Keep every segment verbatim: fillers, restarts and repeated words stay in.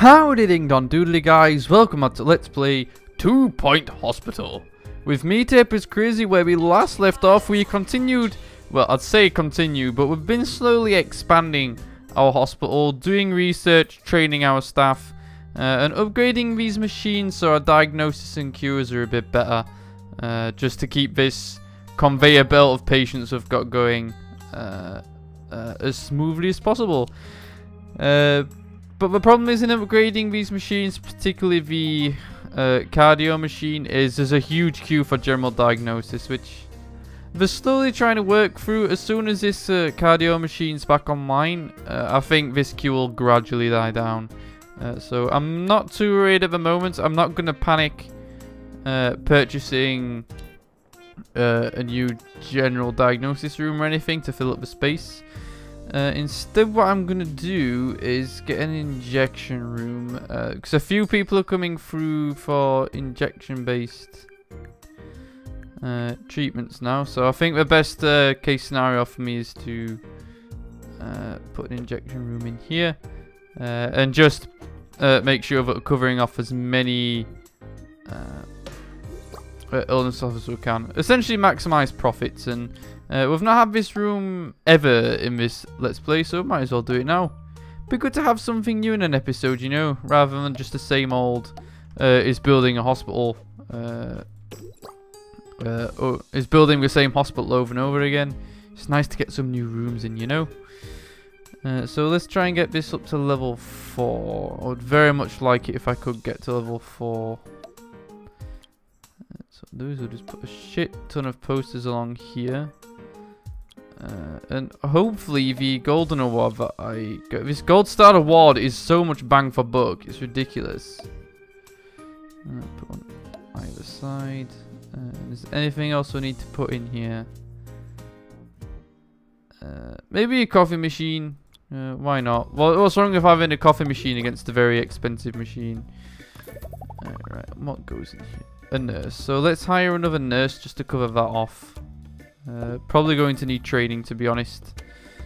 Howdy ding don doodly guys, welcome back to Let's Play Two Point Hospital. With me, TapersCrazy, where we last left off, we continued, well I'd say continue, but we've been slowly expanding our hospital, doing research, training our staff, uh, and upgrading these machines so our diagnosis and cures are a bit better, uh, just to keep this conveyor belt of patients we've got going uh, uh, as smoothly as possible. Uh, But the problem is in upgrading these machines, particularly the uh, cardio machine, is there's a huge queue for general diagnosis, which they're slowly trying to work through. As soon as this uh, cardio machine's back online, uh, I think this queue will gradually die down. Uh, so I'm not too worried at the moment. I'm not going to panic uh, purchasing uh, a new general diagnosis room or anything to fill up the space. Uh, instead, what I'm going to do is get an injection room, because uh, a few people are coming through for injection-based uh, treatments now. So I think the best uh, case scenario for me is to uh, put an injection room in here, uh, and just uh, make sure that we're covering off as many uh, uh, illness as we can. Essentially maximize profits, and Uh, we've not had this room ever in this Let's Play, so might as well do it now. Be good to have something new in an episode, you know, rather than just the same old, uh, is building a hospital, uh, uh, or is building the same hospital over and over again. It's nice to get some new rooms in, you know. Uh, so let's try and get this up to level four. I would very much like it if I could get to level four. Uh, so those will just put a shit ton of posters along here. Uh, and hopefully the golden award that I got, this gold star award is so much bang for buck, it's ridiculous. Uh, put on either side. Uh, is there anything else we need to put in here? Uh, maybe a coffee machine. Uh, why not? Well, what's wrong with having a coffee machine against a very expensive machine? Uh, right, what goes in here? A nurse. So let's hire another nurse just to cover that off. Uh, probably going to need training, to be honest.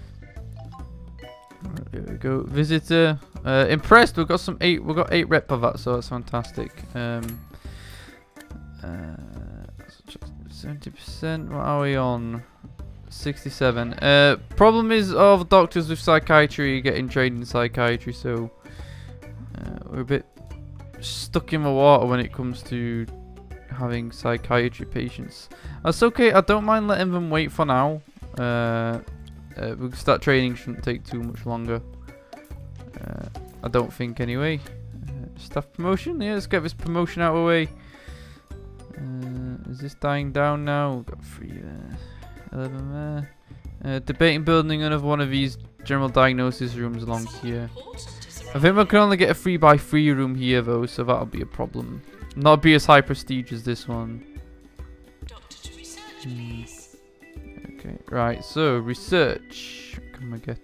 Right, there we go. Visitor. Uh, impressed. We've got some eight. We've got eight rep of that, so that's fantastic. Um, seventy percent. What are we on? Sixty-seven. Uh, problem is, all the doctors with psychiatry getting trained in psychiatry, so uh, we're a bit stuck in the water when it comes to having psychiatry patients. That's okay, I don't mind letting them wait for now. Uh, uh, we'll start training, shouldn't take too much longer. Uh, I don't think anyway. Uh, staff promotion, yeah, let's get this promotion out of the way. Uh, is this dying down now? We've got three there, eleven there. Uh, debating building another one of these general diagnosis rooms along here. I think we can only get a three by three room here though, so that'll be a problem. Not be as high prestige as this one. Hmm. Okay, right, so research. What can we get?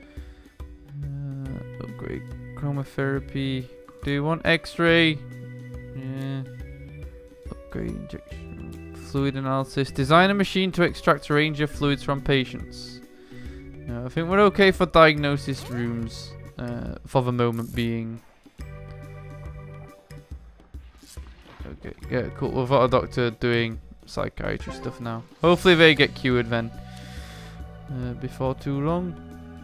Uh, upgrade chromotherapy. Do you want X-ray? Yeah. Upgrade injection. Fluid analysis. Design a machine to extract a range of fluids from patients. No, I think we're okay for diagnosis rooms uh, for the moment being. Okay, yeah, cool. We've got a doctor doing psychiatry stuff now. Hopefully they get cured then. Uh, before too long.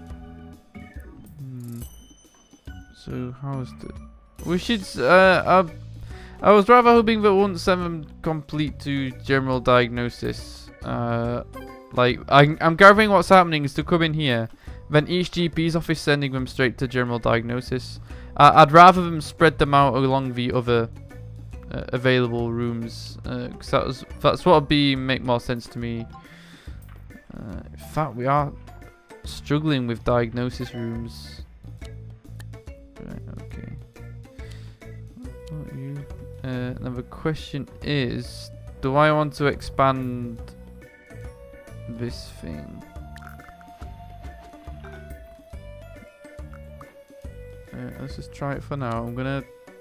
Hmm. So, how's the... We should... Uh, I, I was rather hoping that once them complete to general diagnosis. Uh, like, I, I'm gathering what's happening is to come in here. Then each G P's office sending them straight to general diagnosis. Uh, I'd rather them spread them out along the other... Uh, available rooms, because uh, that was that's what would be make more sense to me. Uh, in fact, we are struggling with diagnosis rooms. Right, okay. What are you? Uh, now the question is, do I want to expand this thing? Uh, let's just try it for now. I'm gonna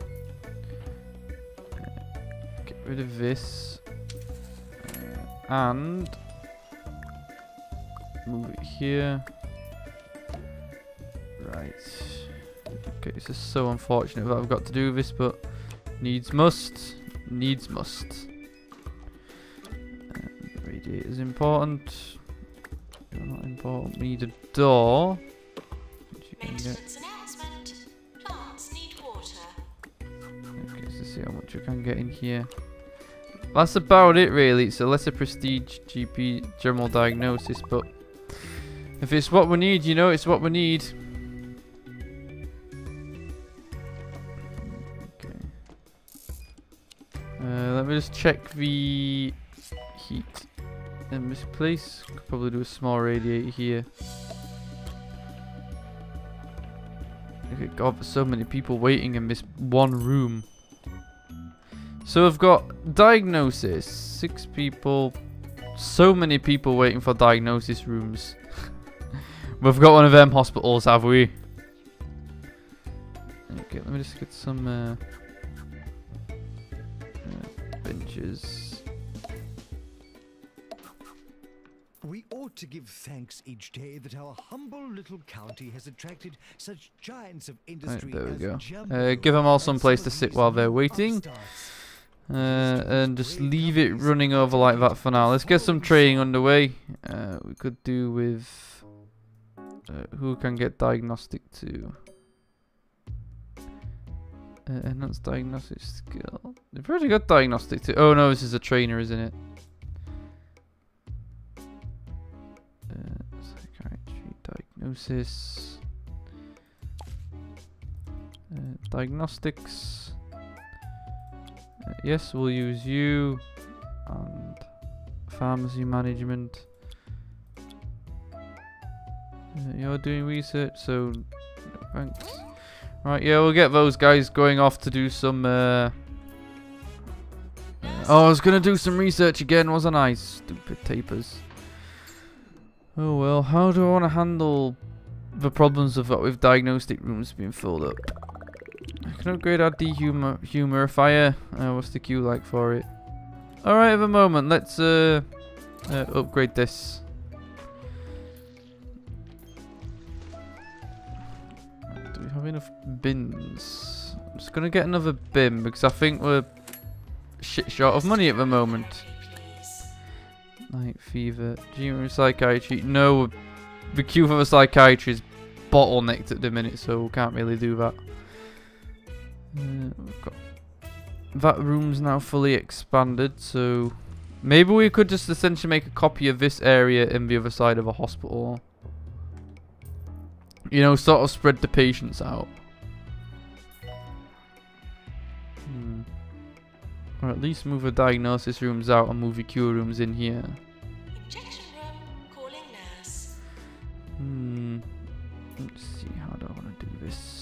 rid of this uh, and move it here. Right. Okay, this is so unfortunate that I've got to do this, but needs must. Needs must. Uh, the radiator is important. You're not important. We need a door. Which you can get. Plants need water. Okay, let's see how much we can get in here. That's about it, really. It's a lesser prestige G P general diagnosis, but if it's what we need, you know, it's what we need. Okay. Uh, let me just check the heat in this place. Could probably do a small radiator here. Okay, God, there's so many people waiting in this one room. So we've got diagnosis, six people, so many people waiting for diagnosis rooms. We've got one of them hospitals, have we? Okay, let me just get some uh, uh, benches. We ought to give thanks each day that our humble little county has attracted such giants of industry. Right, there we as go. Jumbo Uh, give them all some and place some to of sit these while they're new waiting. upstarts. Uh, and just leave it running over like that for now. Let's get some training underway. Uh, we could do with uh, who can get diagnostic to. Uh, enhanced diagnostic skill. They've already got diagnostic to. Oh no, this is a trainer, isn't it? Uh, psychiatry, diagnosis, uh, diagnostics. Uh, yes, we'll use you and pharmacy management. Uh, you're doing research, so no thanks. Right, yeah, we'll get those guys going off to do some. Uh... Oh, I was gonna do some research again, wasn't I? Stupid tapers. Oh well, how do I want to handle the problems of with diagnostic rooms being filled up? I can upgrade our dehumidifier. Uh, what's the queue like for it? Alright, at the moment, let's uh, uh, upgrade this. Do we have enough bins? I'm just going to get another bin because I think we're shit short of money at the moment. Night fever, junior psychiatry. No, the queue for the psychiatry is bottlenecked at the minute, so we can't really do that. Uh, we've got that room's now fully expanded, so maybe we could just essentially make a copy of this area in the other side of a hospital. You know, sort of spread the patients out. Hmm. Or at least move the diagnosis rooms out and move the cure rooms in here. Injection room, calling nurse. Hmm. Let's see, how do I want to do this?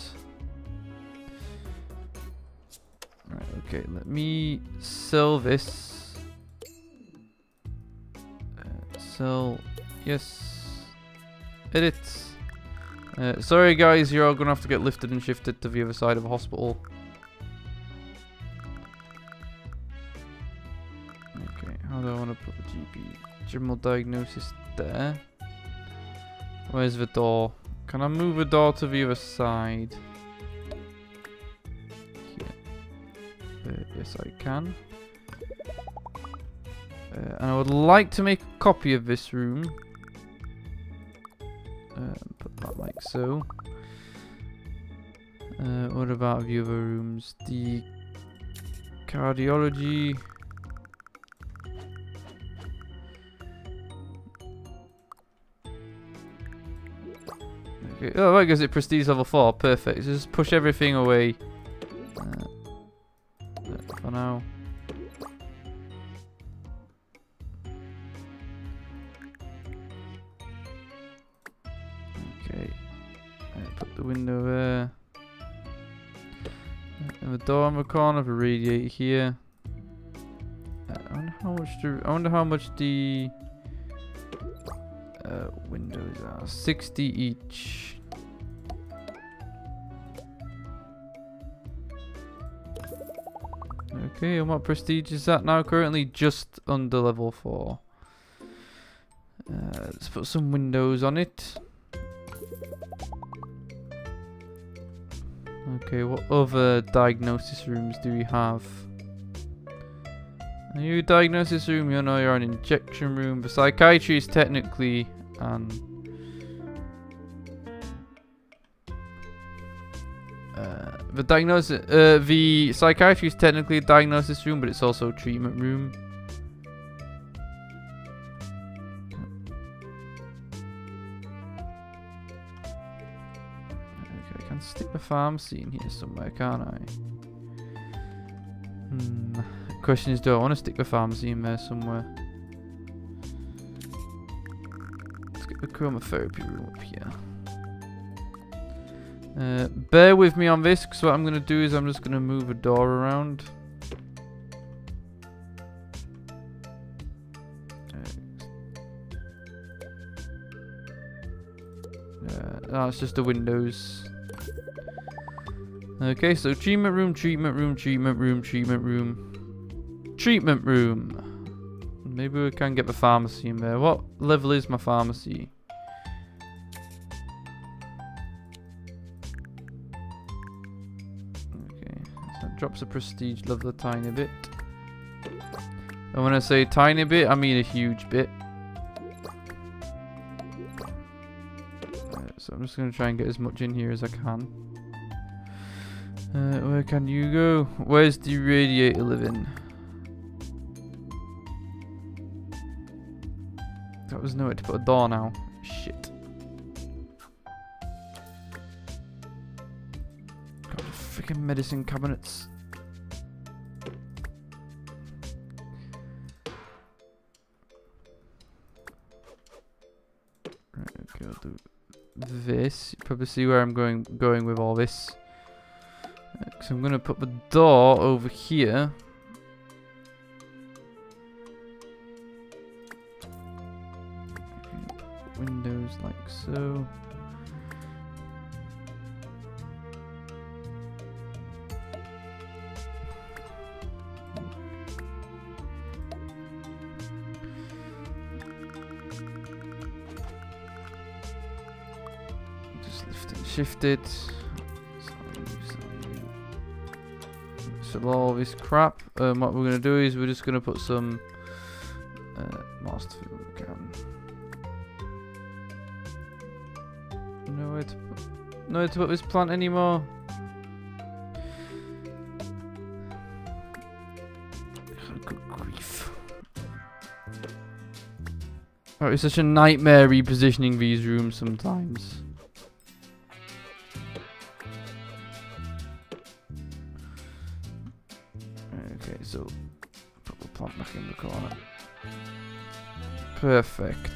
Right, okay, let me sell this. Uh, sell, yes. Edit. Uh, sorry guys, you're all gonna have to get lifted and shifted to the other side of a hospital. Okay, how do I want to put the G P? General diagnosis there. Where's the door? Can I move the door to the other side? Uh, yes, I can. Uh, and I would like to make a copy of this room. Uh, put that like so. Uh, what about the other rooms? The cardiology. Okay. Oh, that gives it prestige level four. Perfect. Just push everything away. Uh, for now. Okay. Uh, put the window there. And the door on the corner, the radiator here. Uh, I wonder how much the I wonder how much the uh, windows are. sixty each. Okay, and what prestige is that now? Currently just under level four. Uh, let's put some windows on it. Okay, what other diagnosis rooms do we have? Are you a diagnosis room? You know you're an injection room. The psychiatry is technically an uh, the diagnosis uh, the psychiatry is technically a diagnosis room, but it's also a treatment room. Okay, I can stick the pharmacy in here somewhere, can't I? Hmm. Question is, do I want to stick the pharmacy in there somewhere? Let's get the chromotherapy room up here. Uh, bear with me on this, because what I'm going to do is I'm just going to move a door around. Uh, oh, it's just the windows. Okay, so treatment room, treatment room, treatment room, treatment room. Treatment room. Maybe we can get the pharmacy in there. What level is my pharmacy? Okay, so that drops the prestige level a tiny bit. And when I say tiny bit, I mean a huge bit. Right, so I'm just going to try and get as much in here as I can. Uh, where can you go? Where's the radiator living? That was nowhere to put a door now. Shit. Got the freaking medicine cabinets. Right, okay, I'll do this. You probably see where I'm going going with all this. Uh, so I'm gonna put the door over here. Windows like so. Just lift it, shift it. So all this crap. Um, what we're gonna do is we're just gonna put some uh, master film can. Nowhere to put, nowhere to put this plant anymore. Good grief. Oh, it's such a nightmare repositioning these rooms sometimes. Okay, so put the plant back in the corner. Perfect.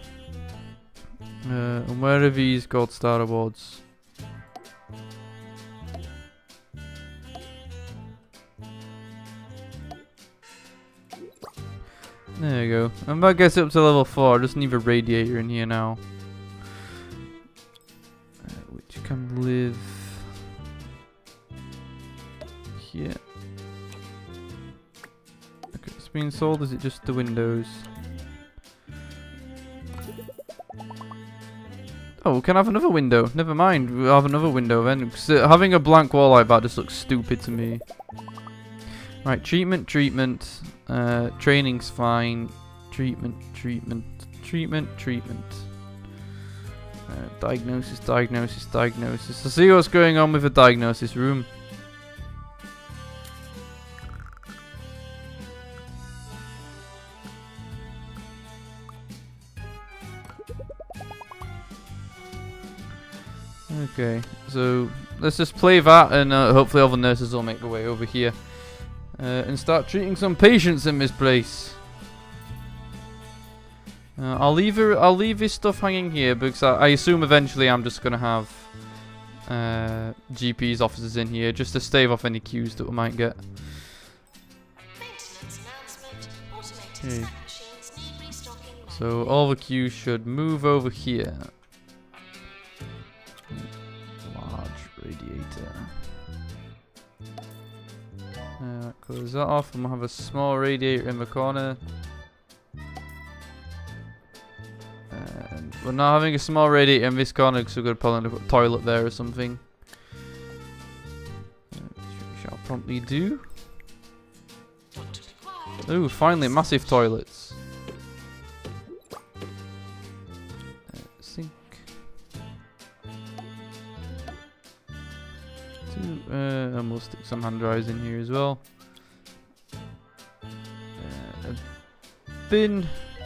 Uh, and where are these Gold Star Awards? There you go. And that gets up to level four. I just need a radiator in here now. Uh, which can live here. Okay, it's being sold. Is it just the windows? Oh, we can have another window. Never mind, we'll have another window then. Cause, uh, having a blank wall like that just looks stupid to me. Right, treatment, treatment. Uh, training's fine. Treatment, treatment, treatment, treatment. Uh, diagnosis, diagnosis, diagnosis. Let's see what's going on with the diagnosis room. Okay, so let's just play that, and uh, hopefully all the nurses will make their way over here uh, and start treating some patients in this place. Uh, I'll leave her, I'll leave this stuff hanging here because I, I assume eventually I'm just gonna have uh, G Ps officers in here just to stave off any queues that we might get. Okay. So all the queues should move over here. Radiator. Uh, close that off, and we'll have a small radiator in the corner. And we're not having a small radiator in this corner because we're going to put a toilet there or something. promptly do. Not required. Ooh, finally, massive toilets. Uh, sink. Two, uh, and we'll stick some hand dryers in here as well. Uh, a bin.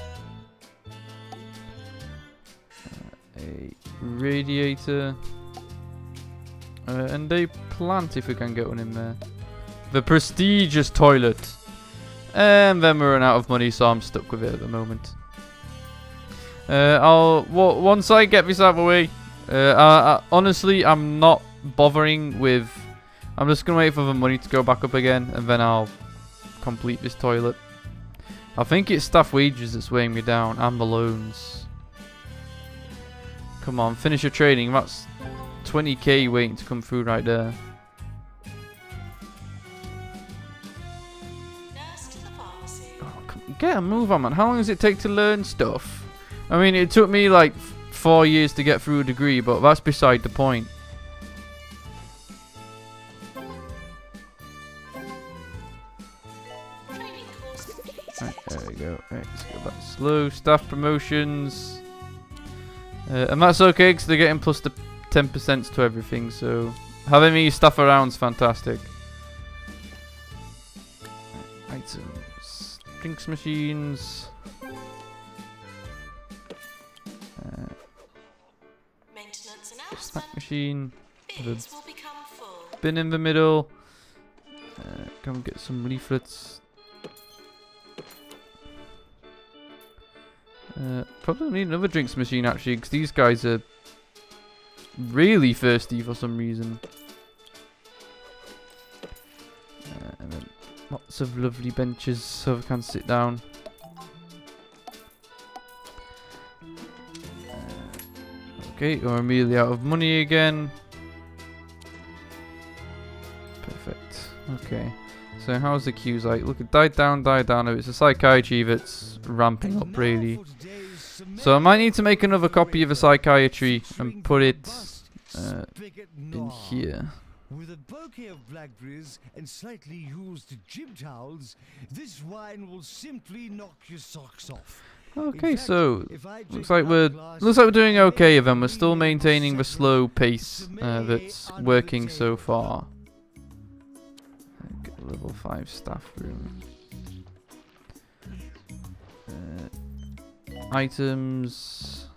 Uh, a radiator. Uh, and a plant if we can get one in there. The prestigious toilet. And then we're running out of money, so I'm stuck with it at the moment. Uh, I'll w once I get this out of the way. Uh, I, I, honestly, I'm not bothering with. I'm just gonna wait for the money to go back up again, and then I'll complete this toilet. I think it's staff wages that's weighing me down, and the loans. Come on, finish your training. That's twenty K waiting to come through right there. Nurse to the pharmacy. Oh, come, get a move on, man. How long does it take to learn stuff? I mean, it took me like f four years to get through a degree, but that's beside the point. Training course complete. Right, there we go. Right, let's go back slow. Staff promotions. Uh, and that's okay because they're getting plus the ten percent to everything, so having me staff around is fantastic. Right, items. Drinks machines. Uh, Maintenance snack announcement. machine. Bins will become full. Bin in the middle. Uh, come get some leaflets. Uh, probably need another drinks machine actually, because these guys are really thirsty for some reason. Uh, and then lots of lovely benches so I can sit down. Uh, okay, we're immediately out of money again. Perfect. Okay. So how's the queues like? Look, it died down, died down. It's a psychiatry that's ramping up really. So I might need to make another copy of a psychiatry and put it uh, in here. With a bouquet of blackberries and slightly used gym towels, this wine will simply knock your socks off. Okay, so looks like we're looks like we're doing okay. Then we're still maintaining the slow pace uh, that's working so far. Get a level five staff room. Uh, items.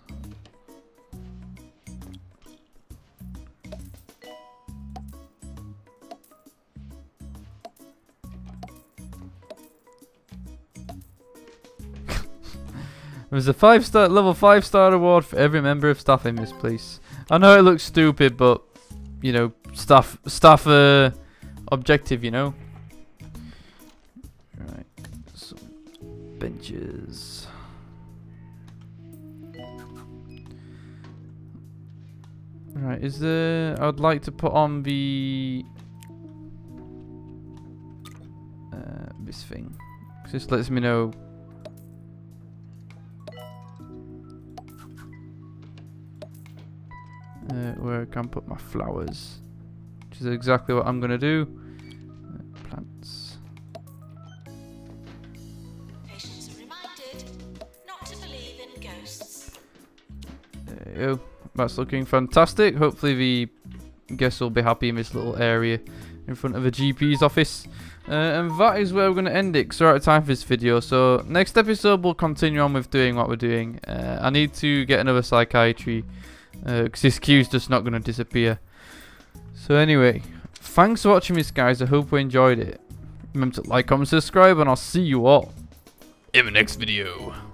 There's a five star level five star award for every member of staff in this place. I know it looks stupid, but you know, staff staff uh, objective, you know. Right, some benches. Right, is there? I'd like to put on the uh, this thing. This lets me know. Uh, where I can put my flowers, which is exactly what I'm gonna do. Uh, plants. Patients are reminded not to believe in ghosts. There you go. That's looking fantastic. Hopefully the guests will be happy in this little area in front of a G P's office. Uh, and that is where we're going to end it, because we're out of time for this video. So next episode we'll continue on with doing what we're doing. Uh, I need to get another psychiatry, because uh, this queue's just not going to disappear. So anyway, thanks for watching this, guys. I hope you enjoyed it. Remember to like, comment, subscribe, and I'll see you all in the next video.